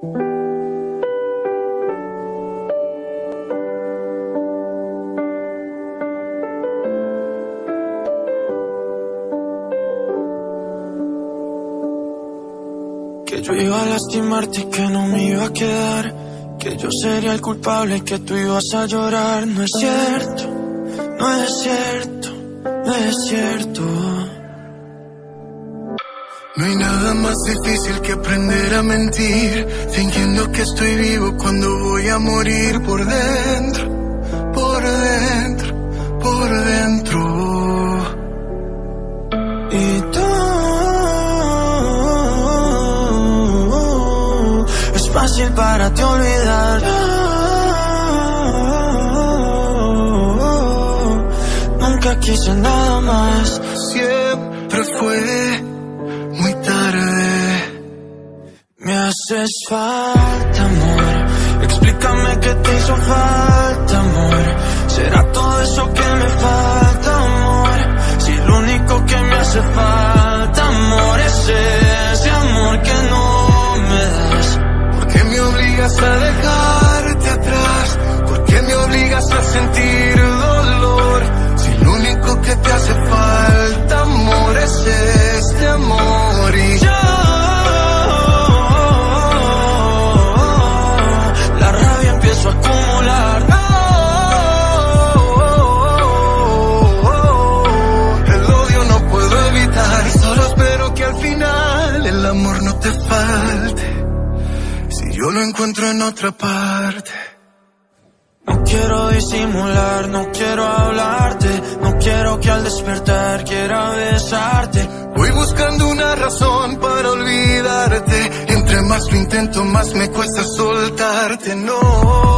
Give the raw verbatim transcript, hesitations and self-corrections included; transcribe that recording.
Que yo iba a lastimarte y que no me iba a quedar, que yo sería el culpable y que tú ibas a llorar. No es cierto, no es cierto, no es cierto. No hay nada más difícil que aprender a mentir, fingiendo que estoy vivo cuando voy a morir. Por dentro, por dentro, por dentro. Y tú, es fácil para ti olvidar. Nunca quise nada más. Siempre fue muy tarde. Me haces falta, amor. Explícame qué te hizo falta, amor. ¿Será todo eso que me falta, amor? Si lo único que me hace falta, amor, es ese amor que no me das. ¿Por qué me obligas a dejarte atrás? ¿Por qué me obligas a sentir dolor? Si lo único que te hace falta, amor, es este amor. Y yo, la rabia empiezo a acumular. El odio no puedo evitar y solo espero que al final el amor no te falte, si yo lo encuentro en otra parte. No quiero disimular, no quiero hablarte, no quiero que al despertar quiera besarte. Voy buscando una razón para olvidarte, entre más lo intento más me cuesta soltarte. No.